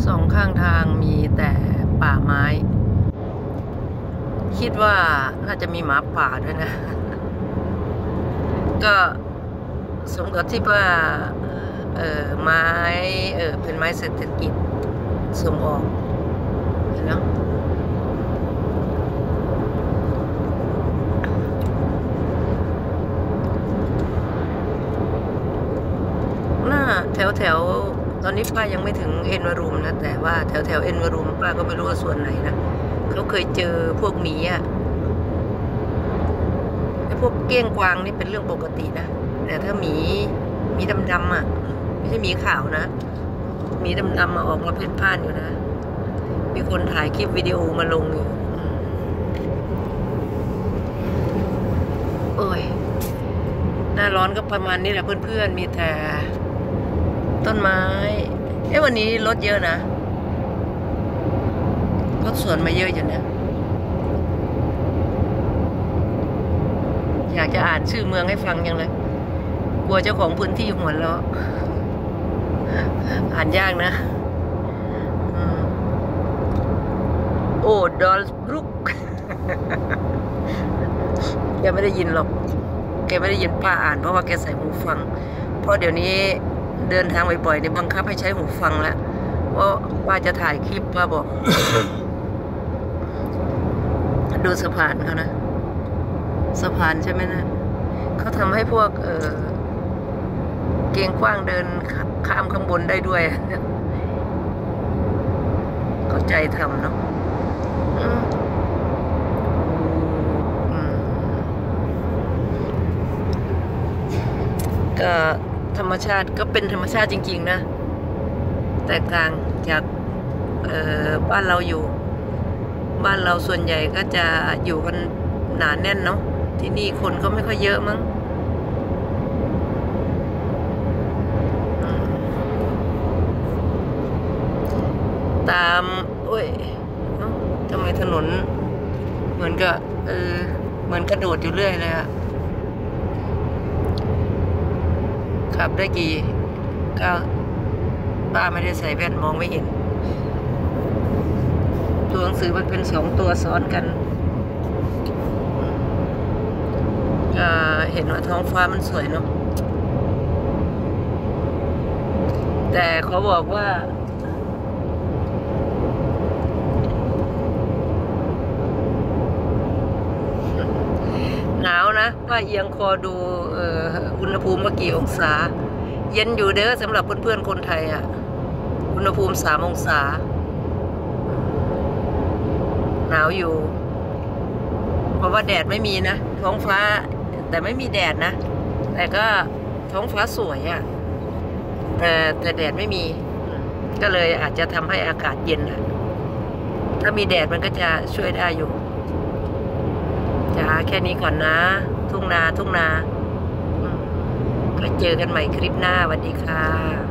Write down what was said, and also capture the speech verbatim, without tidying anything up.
สองข้างทางมีแต่ป่าไม้คิดว่าน่าจะมีหมาป่าด้วยนะก็สมกับที่ว่าเออไม้เออเป็นไม้เศรษฐกิจส่งออกเห็นไหมหน้าแถวแถวตอนนี้ป้ายังไม่ถึงเอ็นวารุมนะแต่ว่าแถวแถวเอ็นวารุมป้าก็ไม่รู้ว่าส่วนไหนนะเขาเคยเจอพวกหมีอ่ะไอ้พวกเก้งกวางนี่เป็นเรื่องปกตินะแต่ถ้าหมีมีดำๆอ่ะไม่ใช่หมีขาวนะหมีดำๆมาออกมาเพ่นพ่านอยู่นะมีคนถ่ายคลิปวิดีโอมาลงอยู่โอ้ยหน้าร้อนก็ประมาณนี้แหละเพื่อนๆมีแต่ต้นไม้เอ้วันนี้รถเยอะนะรถสวนมาเยอะอยู่เนี่ยอยากจะอ่านชื่อเมืองให้ฟังยังเลยกลัวเจ้าของพื้นที่หัวเราะอ่านยากนะโอ้ดอลบรุกแกไม่ได้ยินหรอกแกไม่ได้ยินป้าอ่านเพราะว่าแกใส่หูฟังเพราะเดี๋ยวนี้เดินทางบ่อยๆเนี่ยบังคับให้ใช้หูฟังแล้วเพราะป้าจะถ่ายคลิปป้าบอก ดูสะพานเขานะสะพานใช่ไหมนะเขาทำให้พวกเออเกียงกว้างเดินข้ามข้างบนได้ด้วยเข้าใจทำเนาะก็ธรรมชาติก็เป็นธรรมชาติจริงๆนะแตกต่างจากบ้านเราอยู่บ้านเราส่วนใหญ่ก็จะอยู่กันหนาแน่นเนาะที่นี่คนก็ไม่ค่อยเยอะมั้งตามโอ้ยทำไมถนนเหมือนกับเออเหมือนกระโดดอยู่เรื่อยเลยอะขับได้กี่ก้าวป้าไม่ได้ใส่แว่นมองไม่เห็นตัวหนังสือมันเป็นสองตัวซ้อนกันก็เห็นว่าท้องฟ้ามันสวยเนาะแต่เขาบอกว่าหนาวนะป้าเอียงคอดูอุณหภูมิว่ากี่องศาเย็นอยู่เด้อสำหรับเพื่อนๆคนไทยอ่ะอุณหภูมิสามองศาหนาวอยู่เพราะว่าแดดไม่มีนะท้องฟ้าแต่ไม่มีแดดนะแต่ก็ท้องฟ้าสวยอ่ะแต่แต่แดดไม่มีก็เลยอาจจะทำให้อากาศเย็นอ่ะถ้ามีแดดมันก็จะช่วยได้อยู่จ้าแค่นี้ก่อนนะทุ่งนาทุ่งนาก็เจอกันใหม่คลิปหน้าสวัสดีค่ะ